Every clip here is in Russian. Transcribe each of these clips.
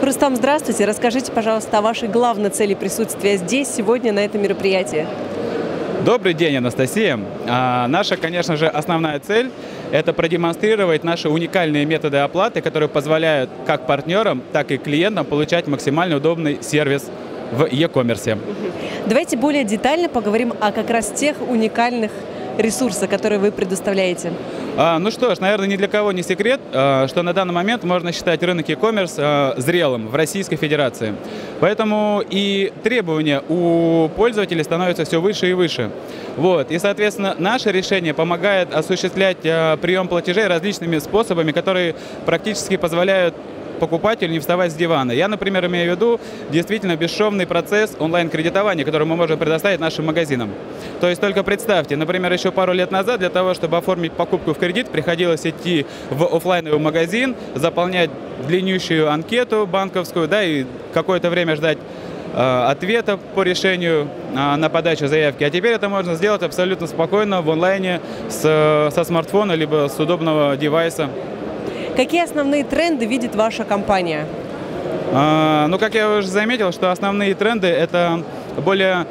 Рустам, здравствуйте. Расскажите, пожалуйста, о вашей главной цели присутствия здесь, сегодня, на этом мероприятии. Добрый день, Анастасия. Наша, конечно же, основная цель – это продемонстрировать наши уникальные методы оплаты, которые позволяют как партнерам, так и клиентам получать максимально удобный сервис в e-commerce. Давайте более детально поговорим о как раз тех уникальных ресурсах, которые вы предоставляете. Ну что ж, наверное, ни для кого не секрет, что на данный момент можно считать рынок e-commerce зрелым в Российской Федерации. Поэтому и требования у пользователей становятся все выше и выше. И, соответственно, наше решение помогает осуществлять прием платежей различными способами, которые практически позволяют покупателю не вставать с дивана. Я, например, имею в виду действительно бесшовный процесс онлайн-кредитования, который мы можем предоставить нашим магазинам. То есть только представьте, например, еще пару лет назад для того, чтобы оформить покупку в кредит, приходилось идти в офлайновый магазин, заполнять длиннющую анкету банковскую, и какое-то время ждать ответа по решению на подачу заявки. А теперь это можно сделать абсолютно спокойно в онлайне со смартфона либо с удобного девайса. Какие основные тренды видит ваша компания? Как я уже заметил, что основные тренды – это более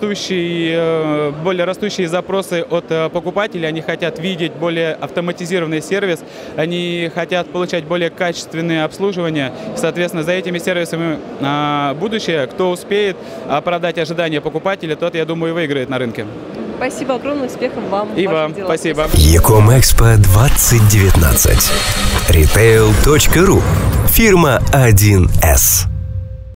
растущие запросы от покупателей. Они хотят видеть более автоматизированный сервис, они хотят получать более качественное обслуживание. Соответственно, за этими сервисами будущее. Кто успеет оправдать ожидания покупателя, тот, я думаю, выиграет на рынке. Спасибо огромное, успехов вам. И вам спасибо. Ecomexpo 2019. Retail.ru. Фирма 1С.